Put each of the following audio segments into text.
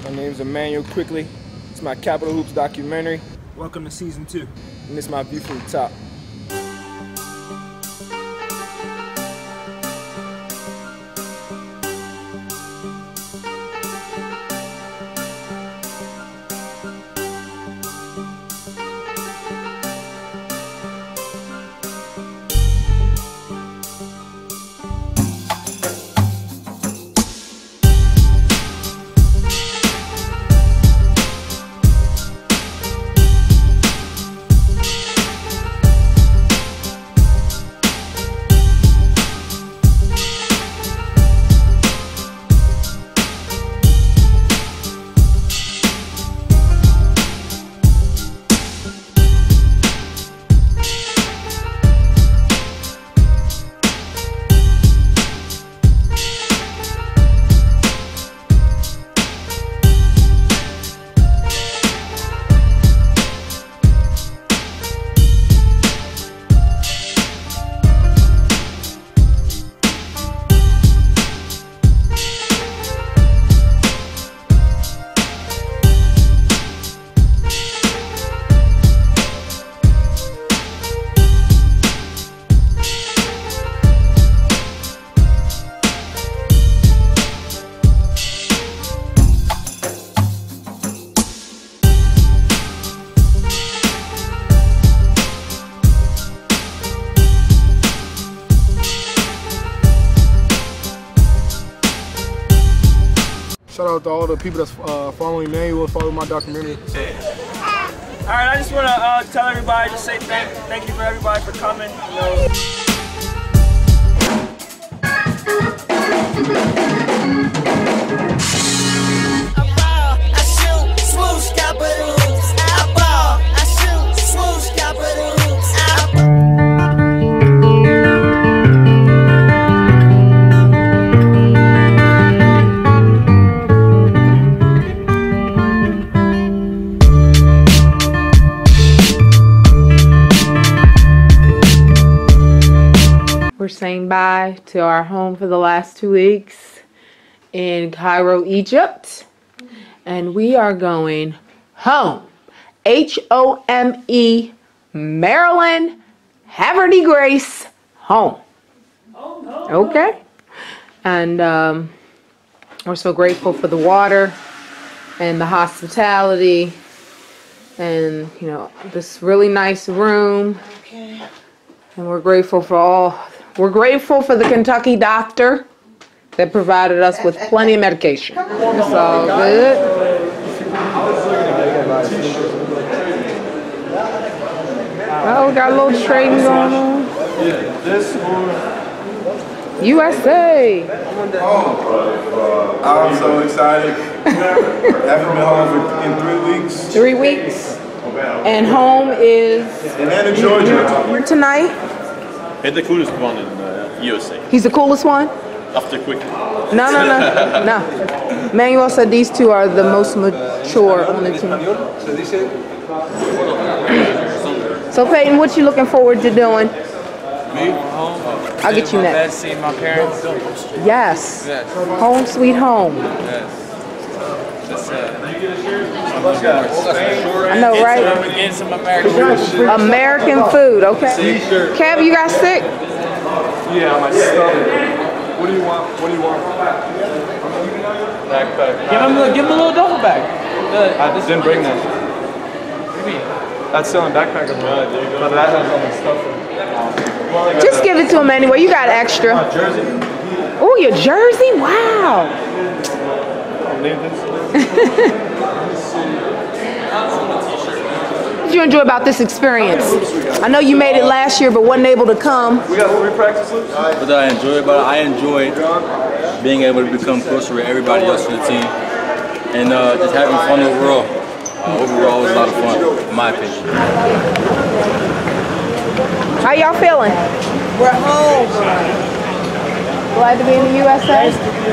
My name is Immanuel Quickley. It's my Capital Hoops documentary. Welcome to season 2. And this is my view from the top. Shout out to all the people that's following Immanuel, following my documentary. All right, I just want to tell everybody, just say thank you for everybody for coming. We're saying bye to our home for the last 2 weeks in Cairo, Egypt. And we are going home. H-O-M-E, Maryland, Haverty Grace, home. Okay? And we're so grateful for the water and the hospitality and, you know, this really nice room. Okay. And we're grateful for the Kentucky doctor that provided us with plenty of medication. It's all good. Oh, we got a little trading going on. USA. I'm so excited. Haven't been home in 3 weeks. 3 weeks. And home is Atlanta, Georgia. Tonight. He's the coolest one in USA. He's the coolest one? After Quickley. No. Manuel said these two are the most mature on the team. So Peyton, what you looking forward to doing? Me? Home. I'll get you next. Seeing my parents. Yes. Home sweet home. Yes. I know, right? Getting some American food. American food, okay. Kev, you got sick? Yeah, my stomach. What do you want? Backpack. Give him a little duffel bag. I just didn't bring that. That's still in backpack. But that has all the stuff in it. Just give it to him anyway. You got extra. Jersey. Oh, your jersey? Wow. What did you enjoy about this experience? I know you made it last year but wasn't able to come. We got 3 practices. What did I enjoy about it? I enjoyed being able to become closer with everybody else in the team and just having fun overall. Overall, it was a lot of fun, in my opinion. How y'all feeling? We're home. Glad to be in the USA?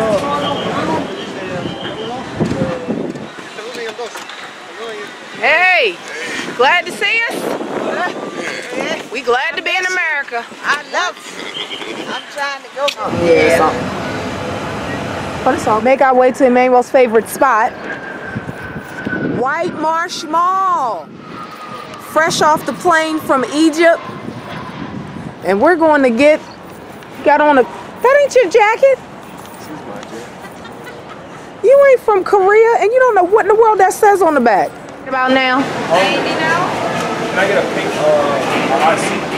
Hey, glad to see us? We glad to be in America. I love it. I'm trying to go home. Yeah. But it's all. Make our way to Immanuel's favorite spot. White Marsh Mall. Fresh off the plane from Egypt. And we're going to got on that ain't your jacket? You ain't from Korea and you don't know what in the world that says on the back. What about now? Can I get a pink IC?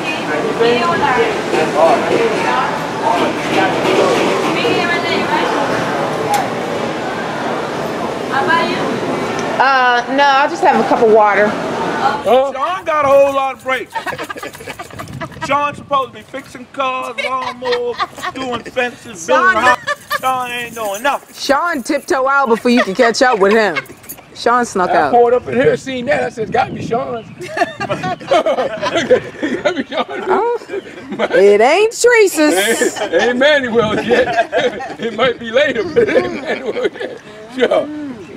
No, I'll just have a cup of water. Sean got a whole lot of breaks. Sean's supposed to be fixing cars, lawnmowers, doing fences, building houses. Sean ain't doing nothing. Sean tiptoe out before you can catch up with him. Sean snuck out. I pulled up in here, seen that. I said, "Gotta be Sean's." It ain't Teresa's. Ain't Immanuel's yet. It might be later, but it ain't Immanuel's yet. Sure.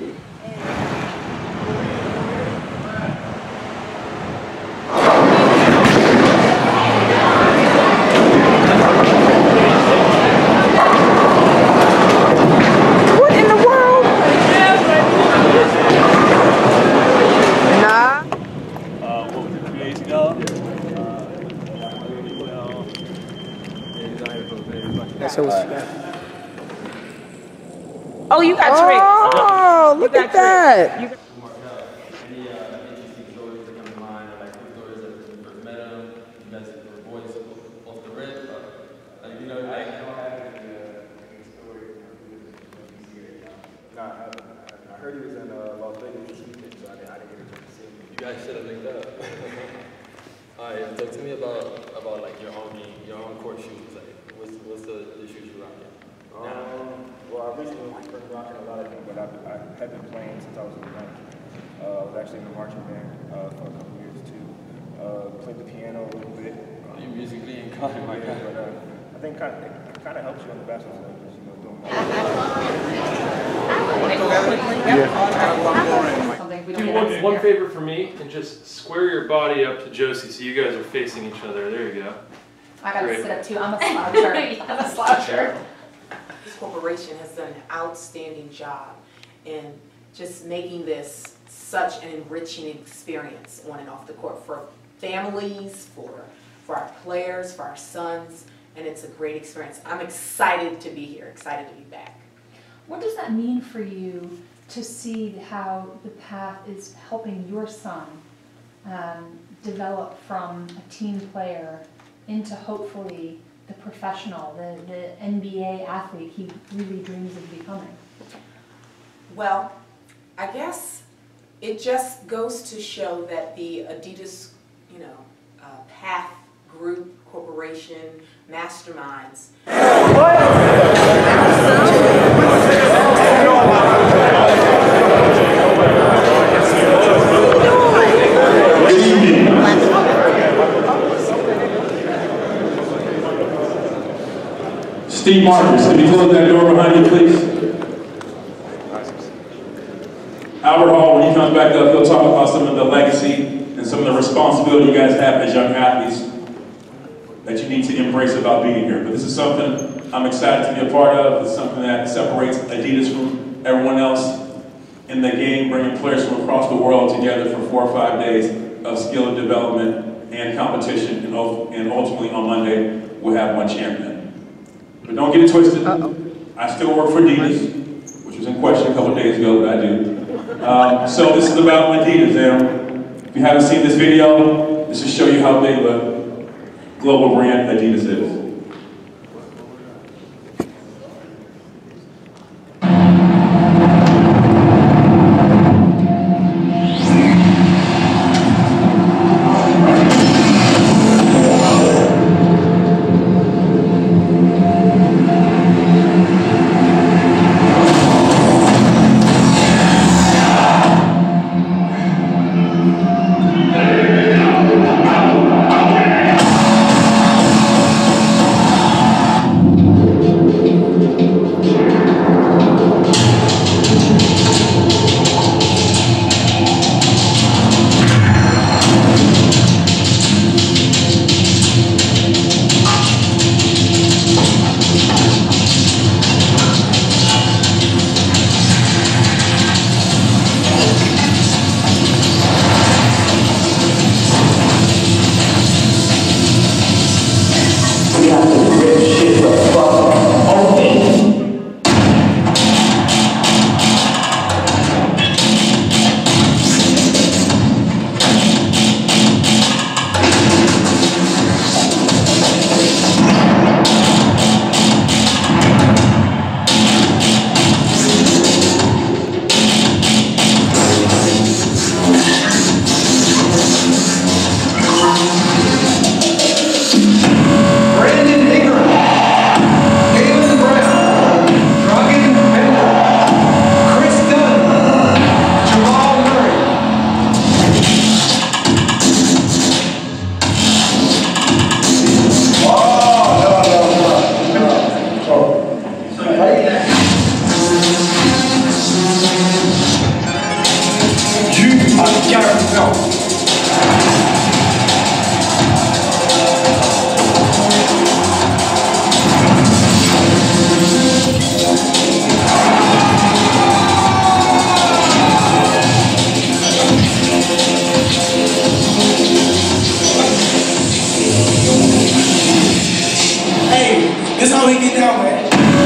What in the world? Nah. What was it, 2 days ago? So oh, you got tricks. Oh, look at that. I heard he was in Las Vegas this weekend, so I didn't get a chance to see him. You guys should have linked up. Alright, talk to me about like your own court shoes. Like, what's the shoes you're rocking? Well, I recently been rocking a lot of them, but I have been playing since I was in the band. I was actually in the marching band for a couple years too. Played the piano a little bit. Are you musically inclined? My God. But I think it kind of helps you on the basketball side, because, you know, doing Do one favor for me and just square your body up to Josie so you guys are facing each other. There you go. I gotta Great. sit up too. I'm a sloucher. I'm a sloucher. This corporation has done an outstanding job in just making this such an enriching experience on and off the court for families, for our players, for our sons, and it's a great experience. I'm excited to be here, excited to be back. What does that mean for you to see how the path is helping your son develop from a team player into hopefully the professional, the NBA athlete he really dreams of becoming? Well, I guess it just goes to show that the Adidas, Path Group, Corporation, masterminds. Steve Marcus, can you close that door behind you, please? Albert Hall, when he comes back up, he'll talk about some of the legacy and some of the responsibility you guys have as young athletes that you need to embrace about being here. But this is something I'm excited to be a part of. It's something that separates Adidas from everyone else in the game, bringing players from across the world together for 4 or 5 days of skill development and competition, and ultimately on Monday, we'll have one champion. But don't get it twisted. I still work for Adidas, which was in question a couple of days ago, but I do. So this is about Adidas. If you haven't seen this video, this will show you how big the global brand Adidas is. You gotta know. Hey, this how we get down, man.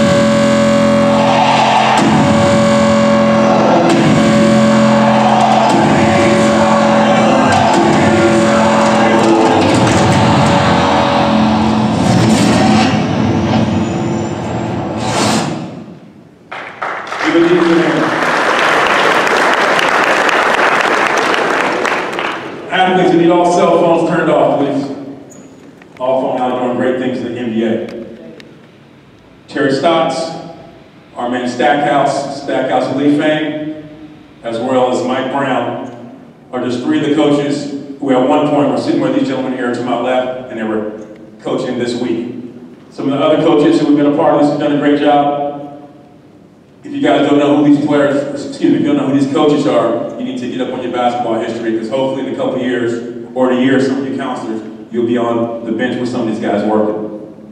Athletes, we need all cell phones turned off, please. All phones are doing great things in the NBA. Terry Stotts, our main Stackhouse Elite fame, as well as Mike Brown, are just three of the coaches who at one point were sitting with these gentlemen here to my left, and they were coaching this week. Some of the other coaches who have been a part of this have done a great job. If you guys don't know who these players, if you don't know who these coaches are, you need to get up on your basketball history, because hopefully in a couple of years, or in a year, some of you counselors, you'll be on the bench with some of these guys working.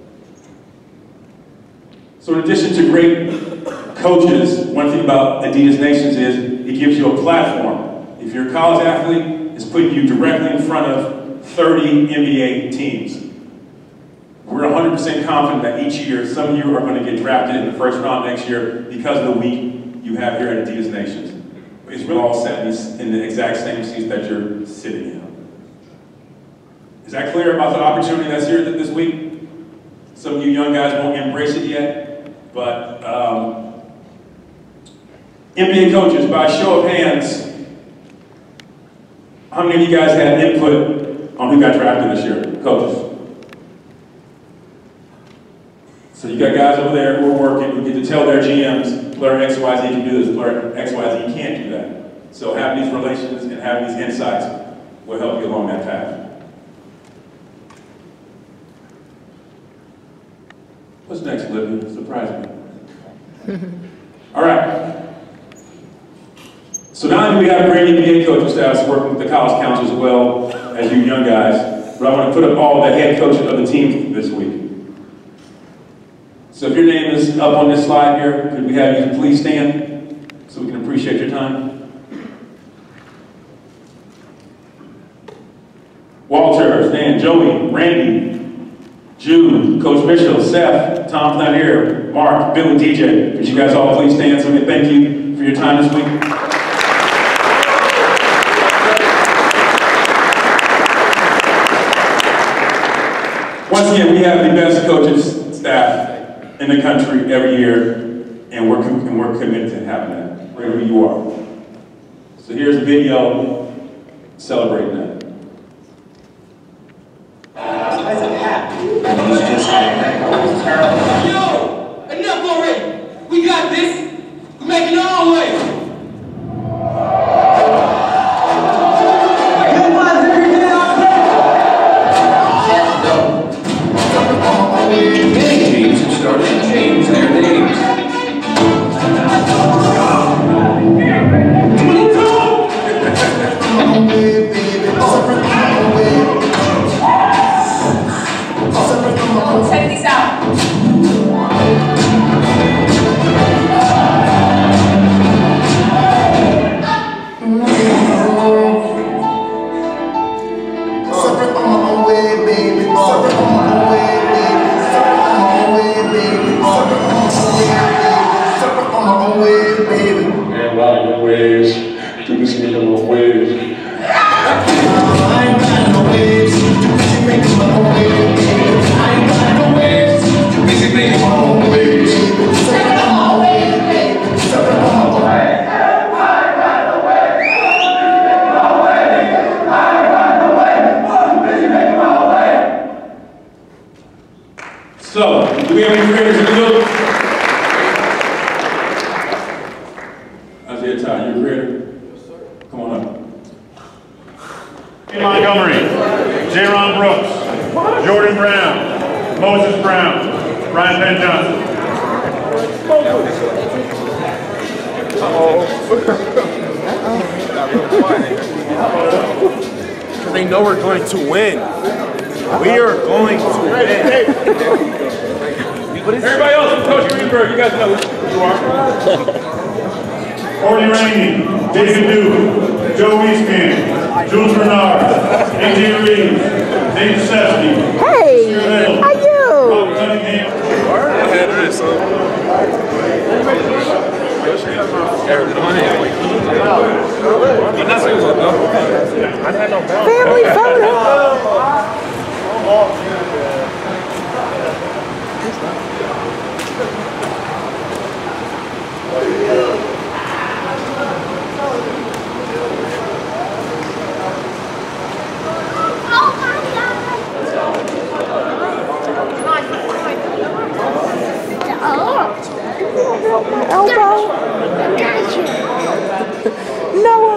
So in addition to great coaches, one thing about Adidas Nations is it gives you a platform. If you're a college athlete, it's putting you directly in front of 30 NBA teams. We're 100% confident that each year, some of you are going to get drafted in the first round next year because of the week you have here at Adidas Nations. It's really all set in the exact same seats that you're sitting in. Is that clear about the opportunity that's here this week? Some of you young guys won't embrace it yet, but NBA coaches, by a show of hands, how many of you guys had input on who got drafted this year? Coaches. So you got guys over there who are working, who get to tell their GMs, player XYZ can do this, player XYZ can't do that. So having these relations and having these insights will help you along that path. What's next, Olivia? Surprise me. All right. So not only do we have great NBA coaching staffs working with the college council as well as you young guys, but I want to put up all the head coaches of the team this week. So if your name is up on this slide here, could we have you please stand so we can appreciate your time? Walter, Stan, Joey, Randy, Jude, Coach Mitchell, Seth, Tom Thanier, Mark, Bill, and DJ. Could you guys all please stand so we can thank you for your time this week? Once again, we have the best coaches staff in the country every year, and we're committed to having that, wherever you are. So here's a video celebrating that. Yo, enough already. We got this. We're making our own way. Check these out. And ride your waves, do this in your own ways. I ain't got no waves, too busy making my own waves. I ain't got no waves, too busy making my own waves. Stepping on my way, baby. Stepping on my way. I ain't got no waves, too busy making my way. I ain't got no waves, too busy making my way. So, do we have any creators in the building? Isaiah Ty, you a creator? Come on up. Montgomery, Jaron Brooks, Jordan Brown, Moses Brown, Ryan Penn Johnson. know we're going to win. We are going to win. Everybody else, Coach Greenberg, you guys know who you are. Corey Rainey, Jason Duke, Joe Wieskamp, Jules Bernard, AJ Reeves, Nate Sesky. Hey, how you? Family photo. Elbow. Noah.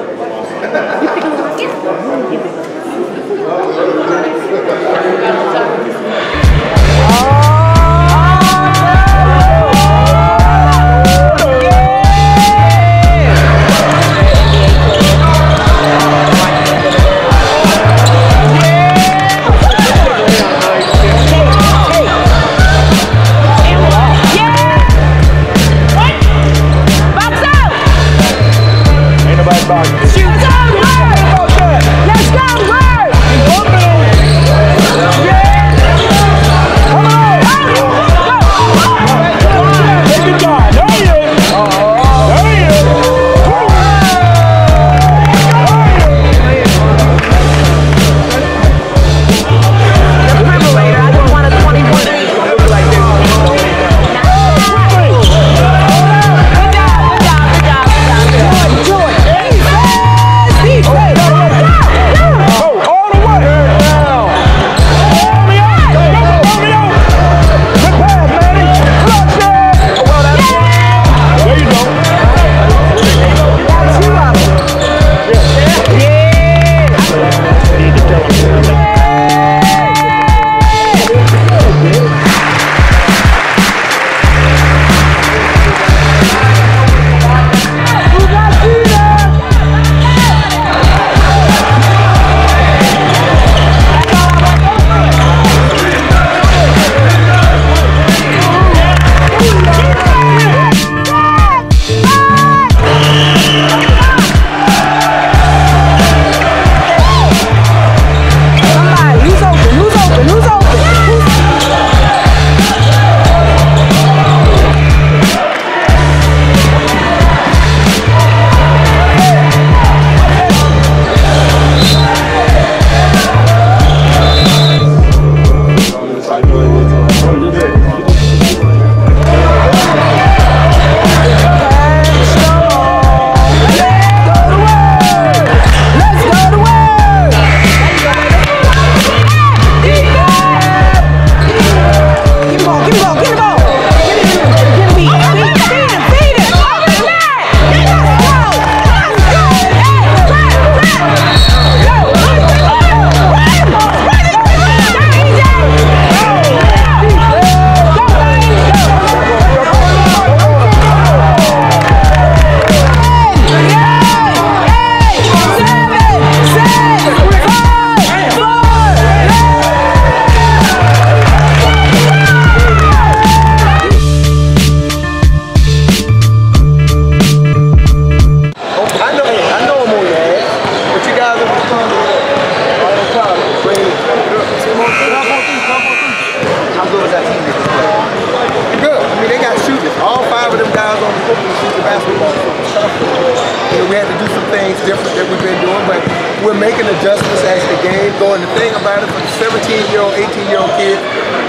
we're making adjustments as the game going. The thing about it, for the 17-year-old, 18-year-old kid.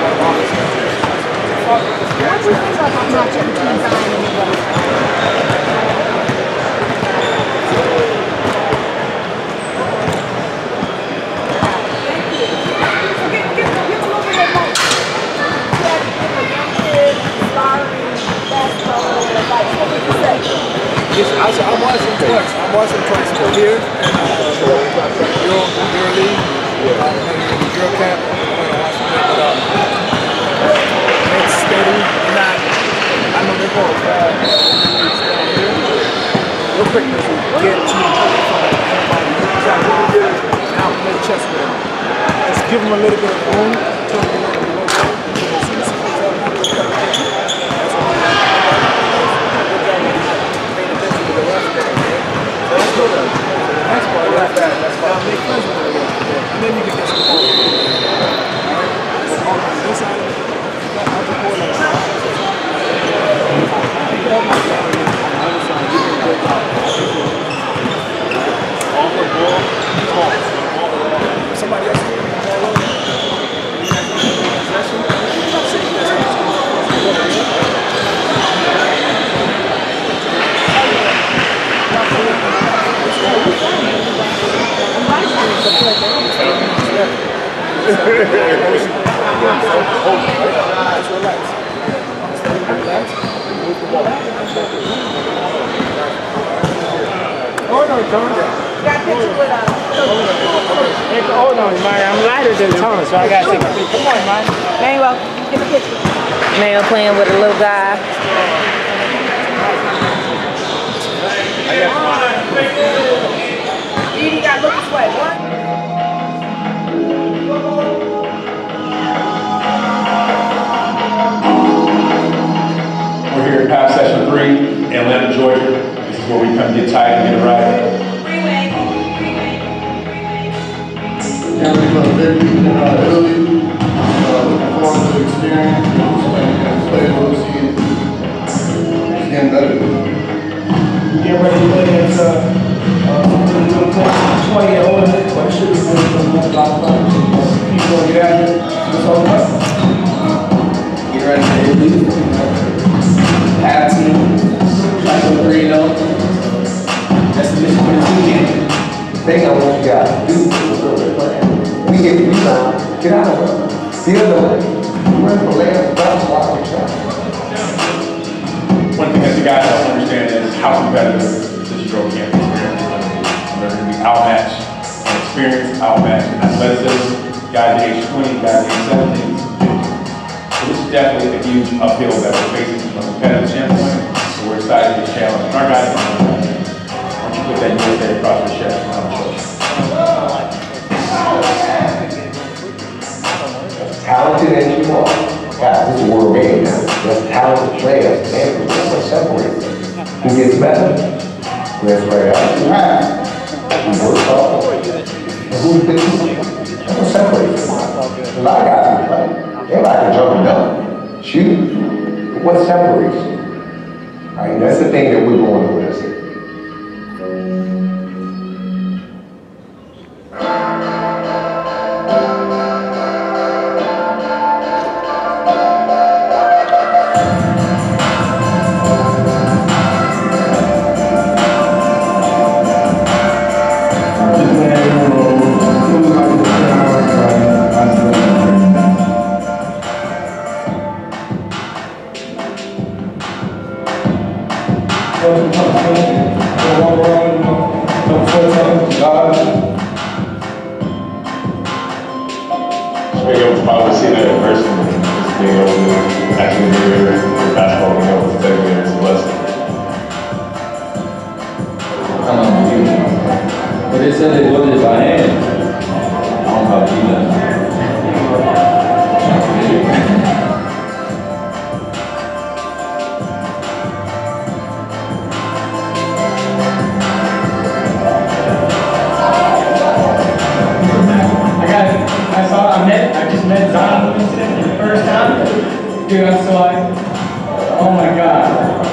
What do you think about the matchup between Zion and Nick? I'm watching twice. I'm watching twice over here. Your league, your camp. It's steady. I know they're going fast. Real quick, get to play chess with him. Just give him a little bit of room. And then you can get some more. On this side, I'll just hold on. Off the ball, somebody else can ball over. Possession. Hold on, Tony. Hold on, man. I'm lighter than Tony, so I got to take a picture. Come on, man. Manuel, get a picture. Manuel playing with a little guy. Edie got to look this way. What? We're here at Pass Session 3 in Atlanta, Georgia. This is where we come get tight and get it right. Yeah, we've got a very deep in our ability. Looking forward to the experience. Play overseas. It's getting better. Get ready to play against 20-year-old. But it should be good for a lot of fun. People get out here. It's all about. Get ready to hit it. Have team. Like a 3-0. That's the mission for this weekend. The thing I want you guys to do is we get rebound, get out of it. The other way. Run for layups, bounce, block, and shot. One thing that you guys don't understand is how competitive this Euro campus experience is. They're going to be outmatched in experience, outmatched in athleticism, guys at age 20, guys at age 17. So this is definitely a huge uphill that we're facing from a competitive standpoint. So we're excited to challenge. And our guys don't know that. Why don't you put that USA across your chest and come show us. Talented as you are. God, this is a world game now. There's talented players. Man, that's what separates them. Who gets better? Who has right out? Who works hard? And who's been that's what separates them. A lot of guys can play. Everybody can jump and dunk. Shoot. But what separates them? Right? That's the thing that we're going to witness. But they said they loaded it by hand. I don't know how to do that. I just met Zion Livingston for the first time. Dude, I'm so like, oh my God.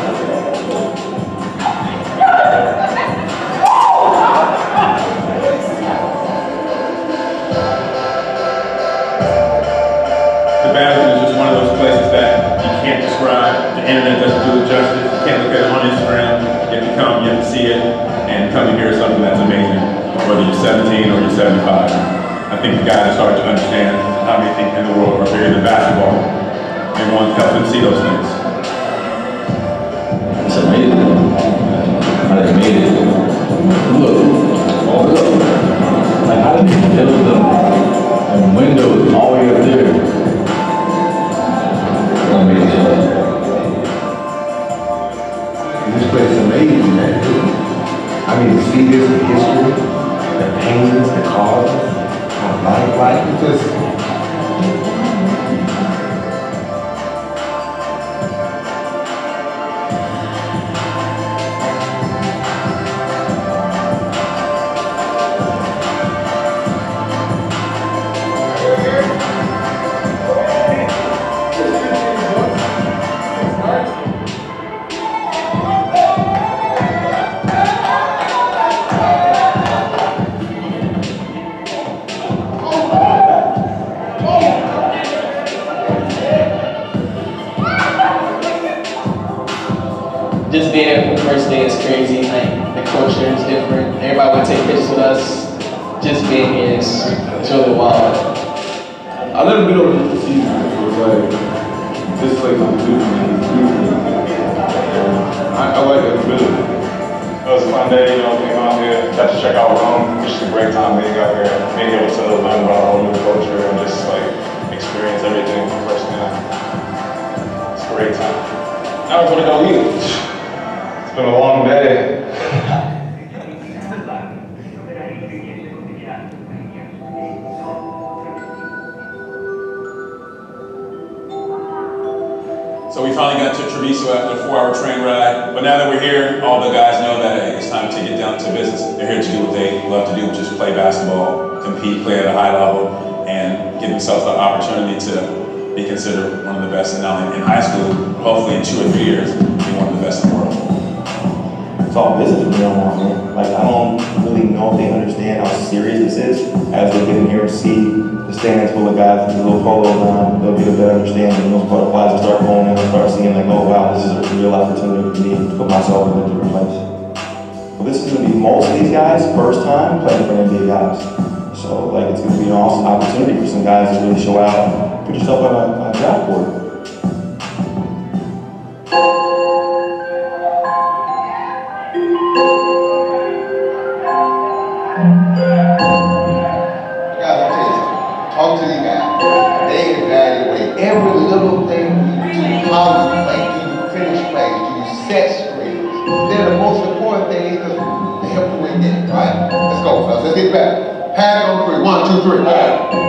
The bathroom is just one of those places that you can't describe. The internet doesn't do it justice. You can't look at it on Instagram. You have to come, you have to see it, and come and hear something that's amazing, whether you're 17 or you're 75. I think the guys are starting to understand how many things in the world are bigger than basketball, and want to help them see those things. It's amazing. How they made it. Look. Oh, look. Like, how did they build them? And windows all the way up there. Amazing. This place is amazing, man. I mean, to see this, the history, the paintings, the carvings. Like it's just. Just being there for the first day is crazy. Like, the culture is different. Everybody would take pictures with us. Just being here is really wild. I've never been over this season. It was like, this place is beautiful. I like it. It was a fun day, you know, came out here, got to check out Rome. It's just a great time being out here, being able to learn about a whole new culture and just like experience everything firsthand. It's a great time. Now we're gonna go eat. It's been a long day. So we finally got to Treviso after a 4-hour train ride, but now that we're here, all the guys know that hey, it's time to get down to business. They're here to do what they love to do, which is play basketball, compete, play at a high level, and give themselves the opportunity to be considered one of the best, and not only in high school, hopefully in 2 or 3 years, be one of the best in the world. It's all business from here on, man. Like, I don't really know if they understand how serious this is. As they get in here and see the stands full of guys with little polos on, they'll get a better understanding. Those butterflies will start going in and start seeing like, oh wow, this is a real opportunity for me to put myself in a different place. Well, this is going to be most of these guys' first time playing for NBA guys. So, like, it's going to be an awesome opportunity for some guys to really show out and put yourself on a draft board. Talk to these guys. They evaluate every little thing you do, how you play, do you finish plays, do you set screens. They're the most important thing because they help you win games, right? Let's go, fellas. Let's get back. Pass on 3. 1, 2, 3. All right.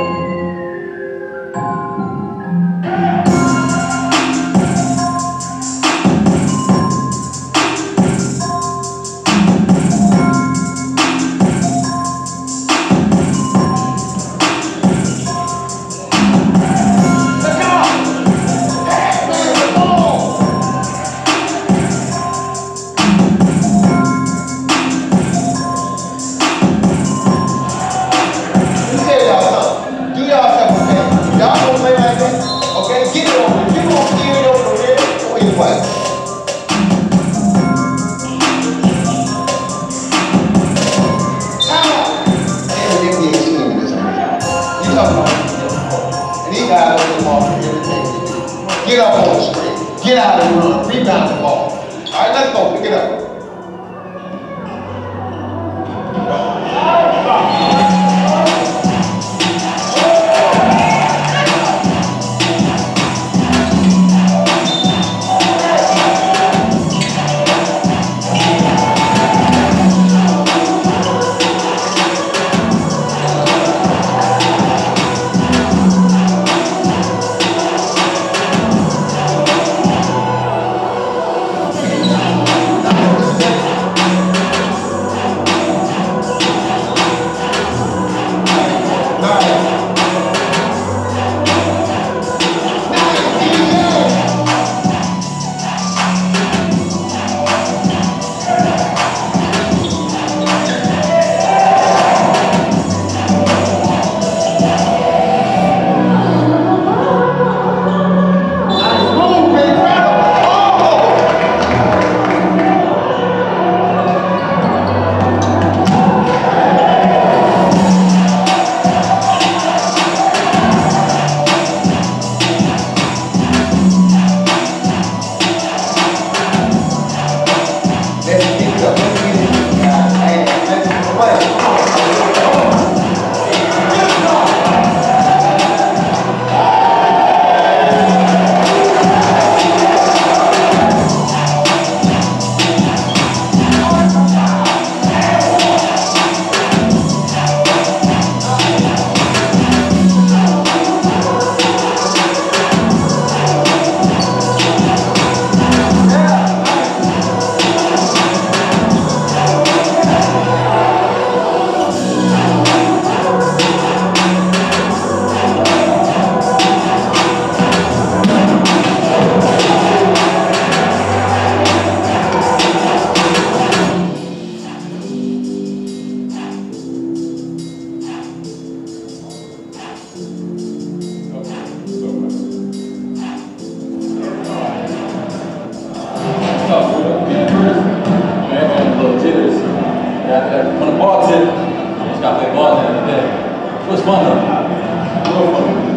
Yeah, on the ball tip, you just got to play ball at the end of the day. It was fun though. Real fun.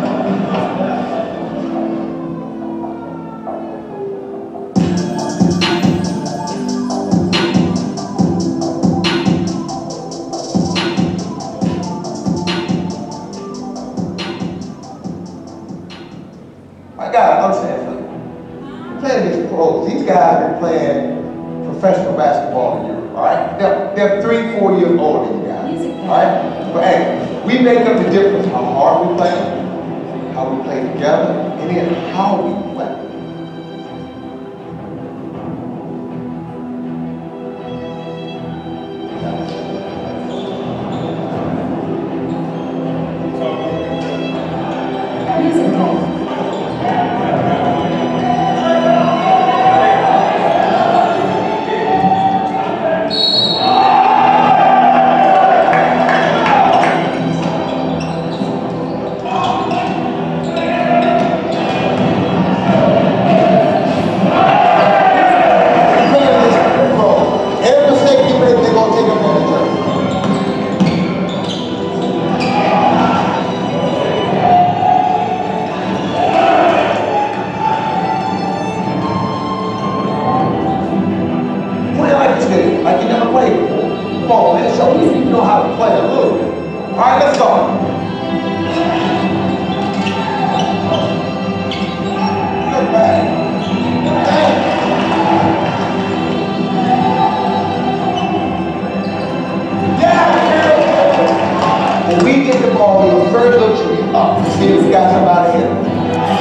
I got I'm saying something. You're playing these pros. These guys have been playing professional basketball in Europe, all right? They're 3-4 years older than you guys, all right? But hey, we make up the difference how hard we play, how we play together, and then how we play. Like you never played before. Come on, man, show me you know how to play a little bit. All right, let's go. Good back. Yeah! When we get the ball, we first look to be up. See if we got somebody here.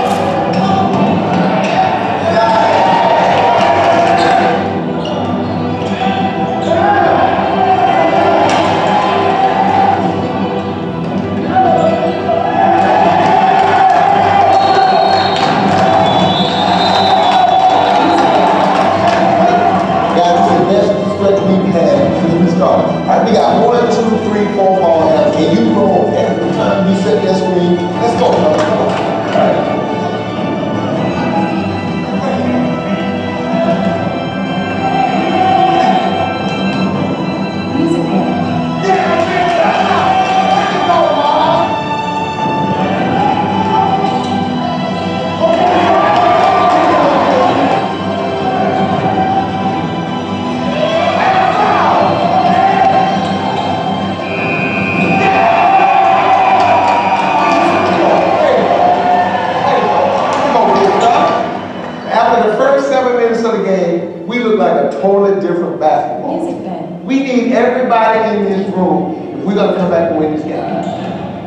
We got 1, 2, 3, 4 ball hands, and you roll every time you set that screen. Let's go, brother. Come on. All right. Totally different basketball. We need everybody in this room if we're going to come back and win this game.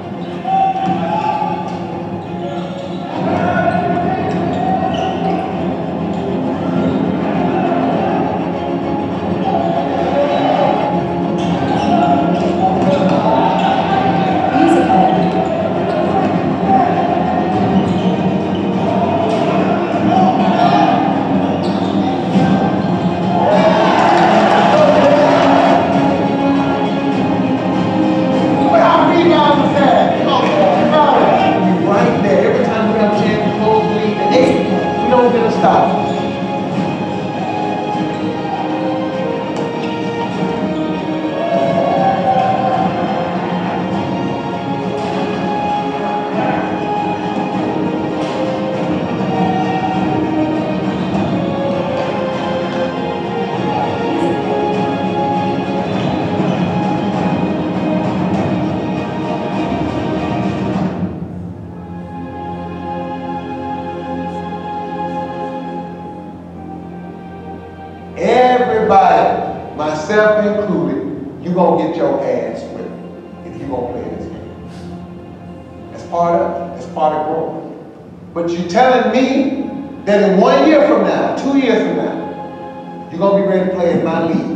Everybody, myself included, you're going to get your ass whipped if you're going to play this game. That's part of growth. But you're telling me that in 1 year from now, 2 years from now, you're going to be ready to play in my league.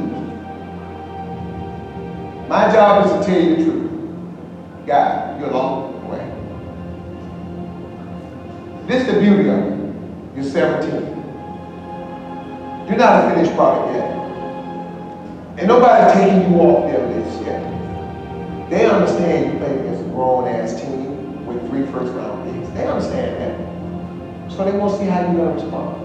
My job is to tell you the truth. God, you're a long way. This is the beauty of it. You're 17. You're not a finished product yet. And nobody's taking you off their list yet. They understand you play against a grown-ass team with 3 first-round picks. They understand that. So they want to see how you're going to respond.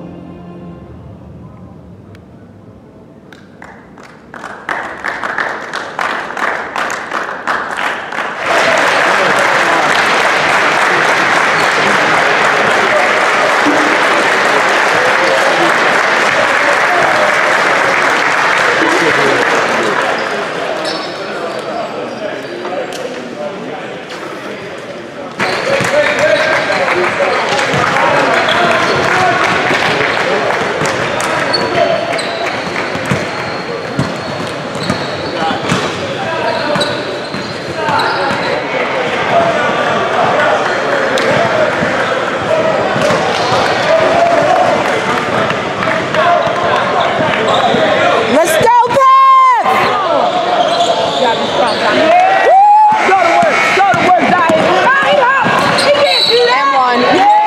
gotta be strong, Zion. Go to work, Zion. Zion up! He can't do that! And 1. Yeah!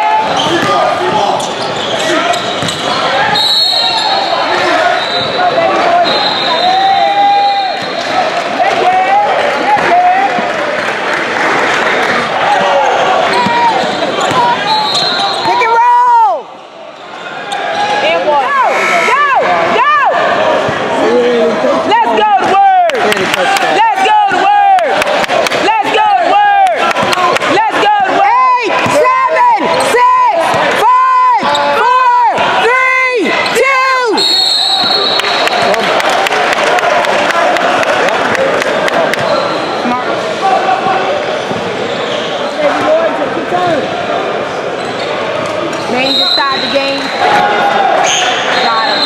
Man, just started the game. Got him.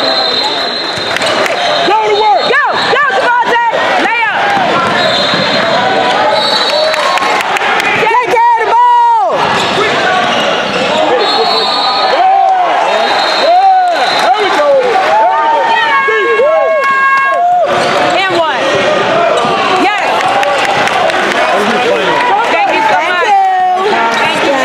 Go to work. Go, Devontae. Lay up. Take care of the ball. There we go. And 1. Yes. Thank you so much. Thank you.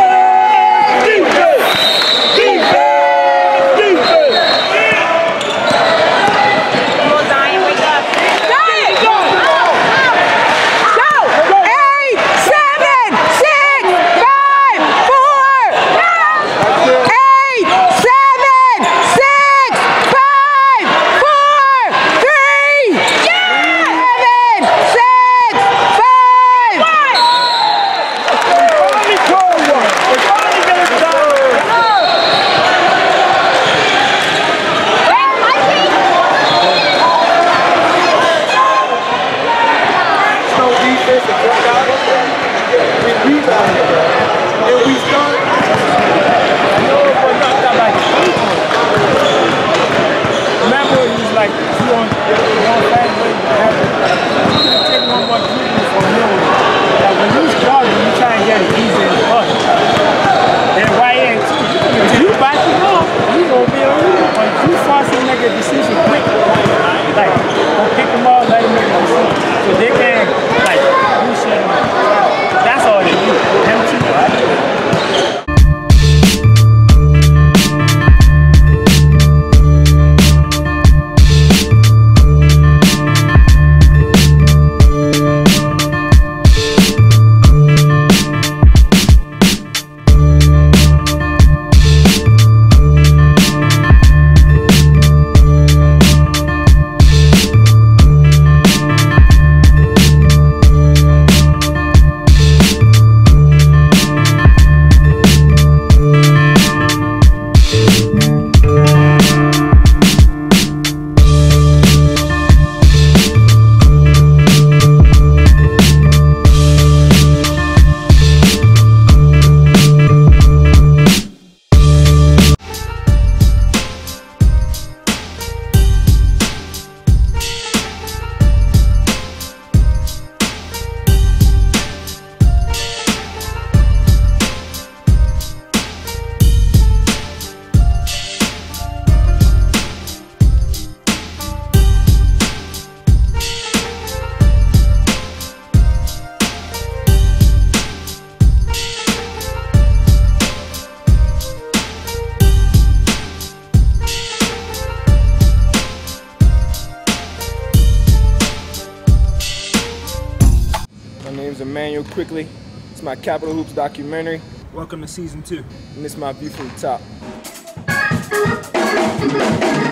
My name's Immanuel Quickley. It's my Capital Hoops documentary. Welcome to season 2. And this is my view from the top.